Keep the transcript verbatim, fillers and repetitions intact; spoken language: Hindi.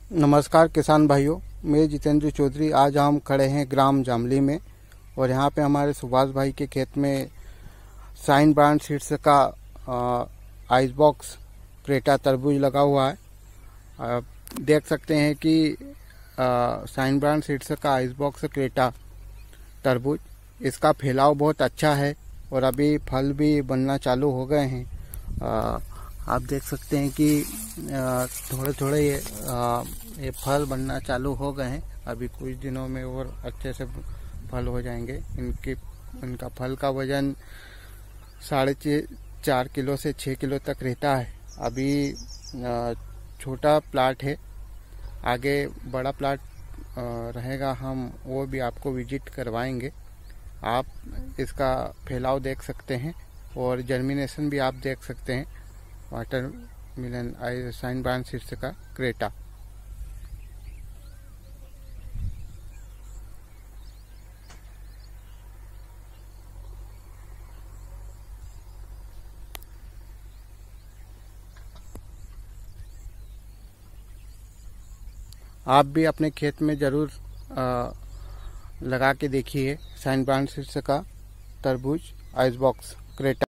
नमस्कार किसान भाइयों, मैं जितेंद्र चौधरी। आज हम खड़े हैं ग्राम जामली में और यहाँ पे हमारे सुभाष भाई के खेत में शाइन ब्रांड सीड्स का आइस बॉक्स क्रेटा तरबूज लगा हुआ है। आप देख सकते हैं कि शाइन ब्रांड सीड्स का आइस बॉक्स क्रेटा तरबूज, इसका फैलाव बहुत अच्छा है और अभी फल भी बनना चालू हो गए हैं। आ, आप देख सकते हैं कि थोड़े थोड़े ये आ, ये फल बनना चालू हो गए हैं। अभी कुछ दिनों में और अच्छे से फल हो जाएंगे। इनके इनका फल का वजन साढ़े चार किलो से छः किलो तक रहता है। अभी छोटा प्लाट है, आगे बड़ा प्लाट रहेगा, हम वो भी आपको विजिट करवाएंगे। आप इसका फैलाव देख सकते हैं और जर्मिनेशन भी आप देख सकते हैं। Watermelon Shine brand seeds का क्रेटा। आप भी अपने खेत में ज़रूर लगा के देखिए शाइन ब्रांड सीड्स का तरबूज आइस बॉक्स क्रेटा।